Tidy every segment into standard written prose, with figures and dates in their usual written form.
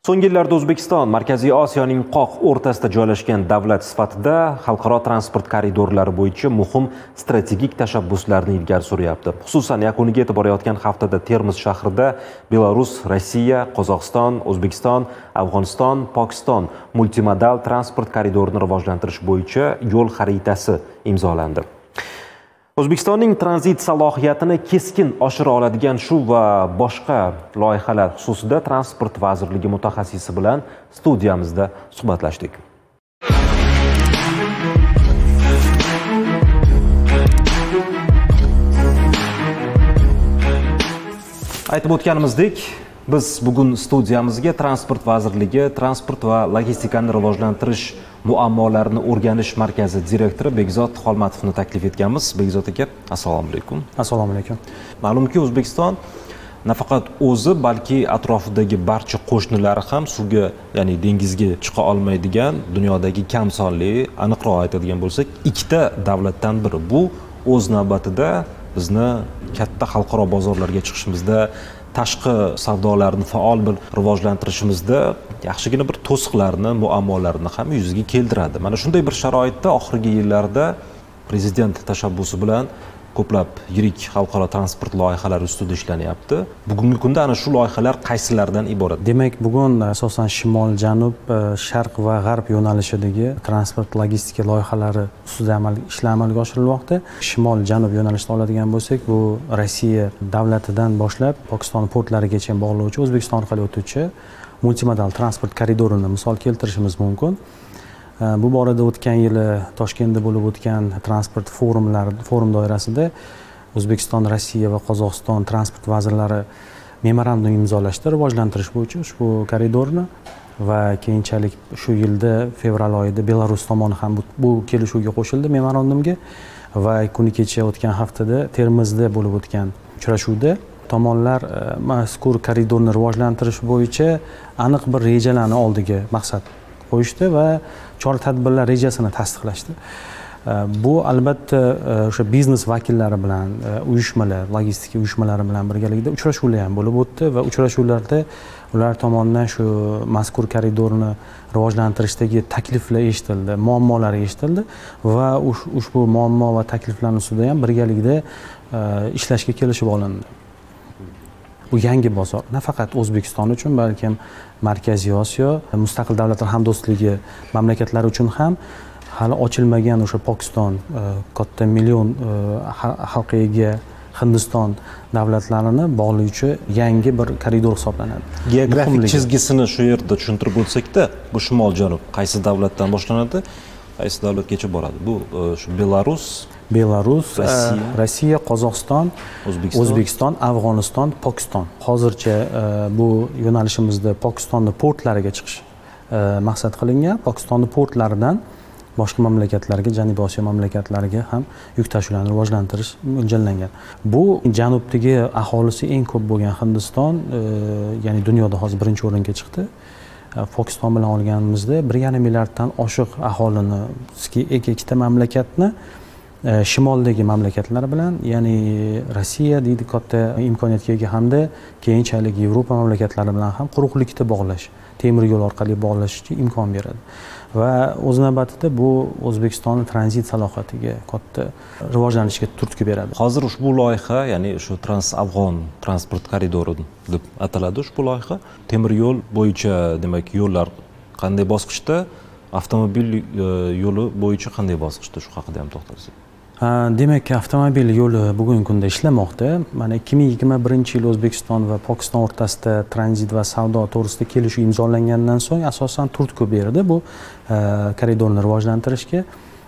So'nggi yillarda O'zbekiston Markaziy Osiyoning qoq o'rtasida joylashgan davlat sifatida xalqaro transport koridorlari bo'yicha muhim strategik tashabbuslarni ilgari suryapti. Xususan, yakuniga yetib borayotgan haftada Termiz shahrida Belarus, Rossiya, Qozog'iston, O'zbekiston, Afg'oniston, Pokiston multimodal transport koridorini rivojlantirish bo'yicha yo'l xaritasi imzolandi. O'zbekistonning tranzit salohiyatini keskin oshira oladigan shu va boshqa loyihalar xususida Transport vazirligi mutaxassisi bilan studiyamizda suhbatlashdik. Aytib o'tganimizdek, biz bugun studiyamizga Transport vazirligi transport va logistikani rivojlantirish muammolarini o'rganish markazi direktori Begzod Xolmatovni taklif etganmiz. Begzod aka, assalomu alaykum. Assalomu alaykum. Ma'lumki, O'zbekiston nafaqat o'zi, balki atrofidagi barcha qo'shnilari ham suvga, ya'ni dengizga chiqa olmaydigan dunyodagi kam sonli, aniqroq aytadigan bo'lsak, ikkita davlatdan biri. Bu o'z navbatida bizni katta xalqaro bozorlarga chiqishimizda, tashqi savdolarni faol bir rivojlantirishimizda yaxshigina bir to'siqlarni, muammolarni ham yuzaga keltiradi. Mana shunday bir sharoitda oxirgi yillarda prezident tashabbusi bilan ko'plab yirik xalqaro transport loyihalari ustida ishlanyapti. Bugungi kunda ana shu loyihalar qaysilardan iborat? Demak, bugun asosan shimol, janub, sharq va g'arb yo'nalishidagi transport logistika loyihalari ustida ishlar amalga oshirilmoqda. Shimol, janub yo'nalishida oladigan bo'lsak, bu Rossiya davlatidan boshlab Pokiston portlarigacha bog'lovchi, O'zbekiston orqali o'tuvchi multimodal transport koridorini misol keltirishimiz mumkin. Bu borada o'tgan yili Toshkentda bo'lib o'tgan transport forum doirasida O'zbekiston, Rossiya va Qozog'iston transport vazirlari memorandum imzolashdi rivojlantirish bo'yicha ushbu koridorni va keyinchalik shu yilda fevral oyida Belarus tomoni ham bu kelishuvga qo'shildi memorandumga va kuni kecha o'tgan haftada Termizda bo'lib o'tgan uchrashuvda tomonlar mazkur koridorni rivojlantirish bo'yicha aniq bir rejalarni oldiga maqsad qo'yishdi va chora-tadbirlar rejasini tasdiqlashdi. Bu albatta o'sha biznes vakillari bilan, uyushmalar, logistika uyushmalari bilan birgalikda uchrashuvlar ham bo'lib o'tdi va uchrashuvlarda ular tomonidan shu mazkur koridorni rivojlantirishdagi takliflar eshitildi, muammolar eshitildi va ushbu muammo va takliflarning ustida ham birgalikda ishlashga kelishib olindi. Bu yangi bozor. Nafaqat O'zbekiston uchun, balkim Markaziy Osiyo, mustaqil davlatlar hamdo'stligi mamlakatlari uchun ham hali ochilmagan o'sha Pokiston, katta million xalqiga ega Hindiston davlatlarini bog'lovchi yangi bir koridor hisoblanadi. Geografik chizgisini shu yerda tushuntirib o'tsak-da, bu shimol-janub qaysi davlatdan boshlanadi, qaysi davlatgacha boradi? Bu shu Belarus, Rossiya, Qozog'iston, O'zbekiston, Afg'oniston, Pokiston. Hozircha bu yo'nalishimizda Pokistonning portlariga chiqish maqsad qilingan. Pokistonning portlaridan boshqa mamlakatlarga, Janubiy Osiyo mamlakatlariga ham yuk tashuvlarni rivojlantirish mo'ljallangan. Bu janubdagi aholisi eng ko'p bo'lgan Hindiston, ya'ni dunyoda hozir birinchi o'ringa chiqdi. Pokiston bilan olganimizda 1,5 milliarddan oshiq aholini ikkita mamlakatni shimoldagi mamlakatlar bilan, ya'ni Rossiya deydi katta imkoniyatga ega hamda keyinchalik Yevropa mamlakatlari bilan ham quruqlikda bog'lash, temir yo'l orqali bog'lashga imkon beradi. Va o'z navbatida bu O'zbekistonning tranzit salohiyatiga katta rivojlanishga turtki beradi. Hozir ushbu loyiha, ya'ni shu Trans-Afg'on transport koridori deb ataladi ushbu loyiha. Temir yo'l bo'yicha, demak, yo'llar qanday bosqichda, avtomobil yo'li bo'yicha qanday bosqichda, shu haqida ham to'xtalsak. Demak, avtomobil yo'li bugungi kunda ishlamoqda. Mana 2021-yil O'zbekiston va Pokiston o'rtasida tranzit va savdo to'g'risida kelishuv imzolangandan so'ng asosan turtki berdi bu koridorni rivojlantirishga.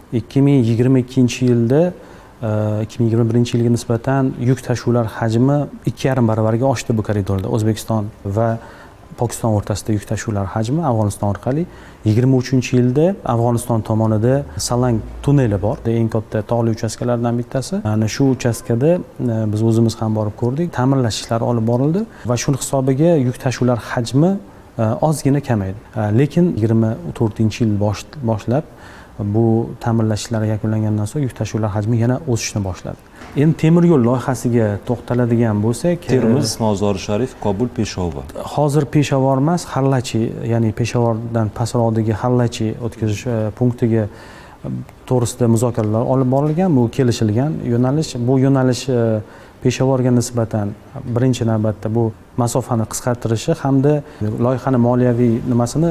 2022-yilda 2021-yilga nisbatan yuk tashuvlar hajmi 2,5 baravarga oshdi bu koridorda. O'zbekiston va Pokiston o'rtasida yuk tashuvlar hajmi Afg'oniston orqali. 23-yilda Afg'oniston tomonida Salang tunneli bor. Eng katta tog'li uchastkalardan bittasi. Ana sshu uchastkada biz o'zimiz ham borib ko'rdik. Ta'mirlash ishlari olib borildi va shuning hisobiga yuk tashuvlar hajmi ozgina kamaydi. Lekin 24-yil boshlab bu ta'mirlash ishlari yakunlangandan so'ng yuk tashuvlar hajmi yana o'sishni boshladi. Endi temir yo'l loyihasiga to'xtaladigan bo'lsak, Termiz, Mozori Sharif, Kobul, Peshovor. Hozir Peshovor emas, Hallachi, ya'ni Peshovordan pastroqdagi Hallachi o'tkazish punktiga to'g'risida muzokaralar olib borilgan, bu kelishilgan yo'nalish. Bu yo'nalish Peshovorga nisbatan birinchi navbatda bu masofani qisqartirishi hamda loyihani moliyaviy nimasini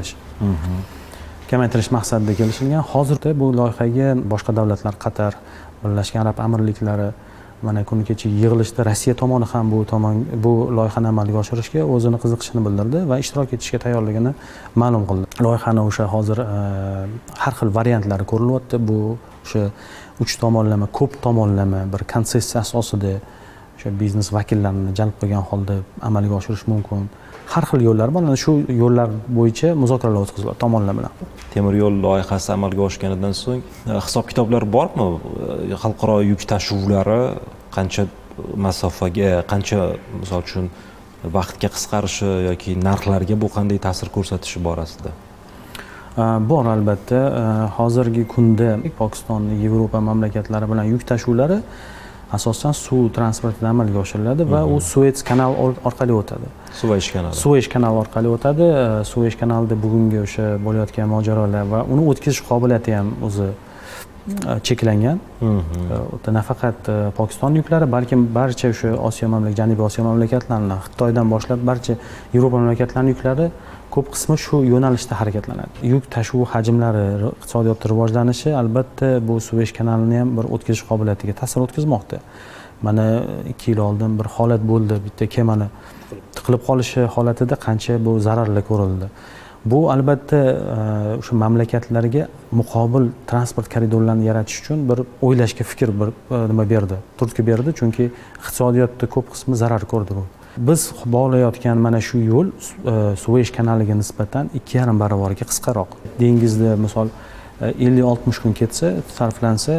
kamaytirish maqsadida kelishilgan. Hozirda bu loyihaga boshqa davlatlar, Qatar, Birlashgan Arab Amirliklari mana kuni kecha yig'ilishda Rossiya tomoni ham bu loyihani amalga oshirishga o'zini qiziqishini bildirdi va ishtirok etishga tayyorligini ma'lum qildi. Loyihani o'sha hozir har xil variantlari ko'rilyapti. Bu o'sha 3 tomonlama, ko'p tomonlama bir konsessiya asosida o'sha biznes vakillarini jalb qilgan holda amalga oshirish mumkin. Har xil yo'llar bor. Shu yo'llar bo'yicha muzokaralar o'tkaziladi tomonlar bilan. Temir yo'l loyihasi amalga oshganidan so'ng hisob-kitoblar bormi? Xalqaro yuk tashuvlari qancha masofaga, qancha misol uchun vaqtga qisqarishi yoki narxlarga bu qanday ta'sir ko'rsatishi borasida? Bor albatta. Hozirgi kunda Pokiston, Yevropa mamlakatlari bilan yuk tashuvlari asosan suv transportida amalga oshiriladi va u Suez kanal orqali o'tadi. Suez kanal orqali o'tadi. Suez kanalida bugungi o'sha bo'layotgan mojarolar va uni o'tkazish qobiliyati ham o'zi cheklangan. Nafaqat Pokiston yuklari, balkim barcha o'sha Janubiy Osiyo mamlakatlarining, Xitoydan boshlab barcha Yevropa mamlakatlarining yuklari ko'p qismi shu yo'nalishda harakatlanadi. Yuk tashuv hajmlari, iqtisodiyotning rivojlanishi albatta bu Suez kanalini ham bir o'tkazish qobiliyatiga ta'sir o'tkazmoqda. Mana 2 yil oldin bir holat bo'ldi, bitta kemani tiqilib qolishi holatida qancha bu zararlar ko'rildi. Bu albatta o'sha mamlakatlarga muqobil transport koridorlarini yaratish uchun bir o'ylashga fikr bir nima berdi, turtki berdi, chunki iqtisodiyotda ko'p qismi zarar ko'rdi bu. Biz bog'layotgan mana shu yo'l Suez kanaliga nisbatan 2,5 barobarga qisqaroq. Dengizda misol 50-60 kun ketsa, sarflansa,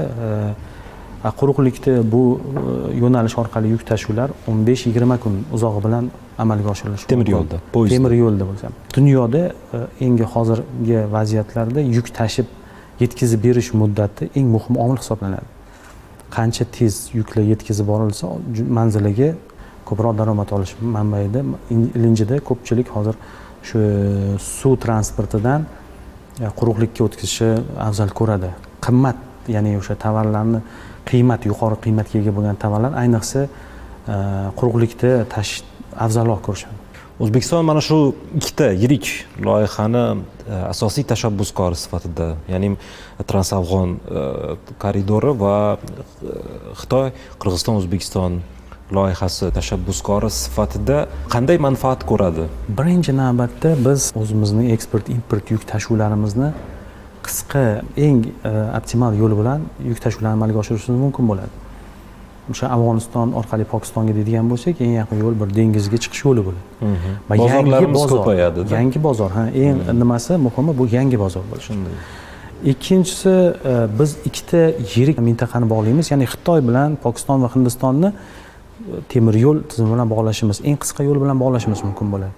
quruqlikda bu yo'nalish orqali yuk tashuvlar 15-20 kun uzog'i bilan amalga oshirilishi mumkin. Temir yo'lda bo'lsa. Dunyoda eng hozirgi vaziyatlarda yuk tashib yetkazib berish muddati eng muhim omil hisoblanadi. Qancha tez yuklar yetkazib borilsa, manziliga ko'proq daromad olish manbaida ilinjida ko'pchilik hozir shu suv transportidan quruqlikka o'tkazishi afzal ko'radi. Qimmat, ya'ni o'sha tovarlarni yuqori qiymatga ega bo'lgan tovarlar ayniqsa quruqlikda tashish afzalroq ko'rishadi. O'zbekiston mana shu ikkita yirik loyihani asosiy tashabbuskori sifatida, ya'ni Transafg'on koridori va Xitoy, Qirg'iziston, O'zbekiston loyihasi tashabbuskori sifatida qanday manfaat ko'radi? Birinchi navbatda biz o'zimizning eksport-import yuk tashuvlarimizni qisqa, eng optimal yo'l bilan yuk tashuvlarni amalga oshirishimiz mumkin bo'ladi. O'sha Afg'oniston orqali Pokistonga deydigan bo'lsak, eng yaqin yo'l bir dengizga chiqish yo'li bo'ladi. Bozorlarimiz ko'payadi. Yangi bozor, eng nimasi muhimi bu yangi bozor bo'lishi. Ikkinchisi, biz ikkita yirik mintaqani bog'laymiz, ya'ni Xitoy bilan Pokiston va Hindistonni temir yo'l tizimi bilan bog'lashimiz, eng qisqa yo'l bilan bog'lashimiz mumkin bo'ladi.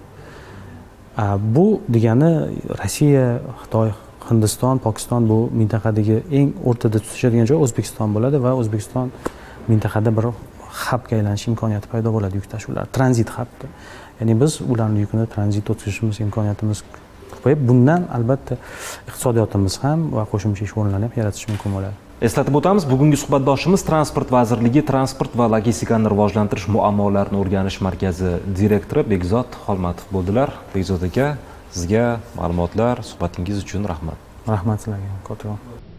Bu degani Rossiya, Xitoy, Hindiston, Pokiston bu mintaqadagi eng o'rtada tutishadigan joy O'zbekiston bo'ladi va O'zbekiston mintaqada bir hubga aylanish imkoniyati paydo bo'ladi yuk tashuvlar, tranzit hubda. Ya'ni biz ularning yukini tranzit o'tkazishimiz imkoniyatimiz ko'payib, bundan albatta iqtisodiyotimiz ham va qo'shimcha ish o'rinlarini ham yaratish mumkin bo'ladi. Eslatib o'tamiz, bugungi suhbatdoshimiz Transport vazirligi Transport va logistikani rivojlantirish muammolarini o'rganish markazi direktori Bekzod Xolmatov bo'ldilar. Bekzod aka, sizga ma'lumotlar, suhbatingiz uchun rahmat. Rahmat sizlarga, kattakon.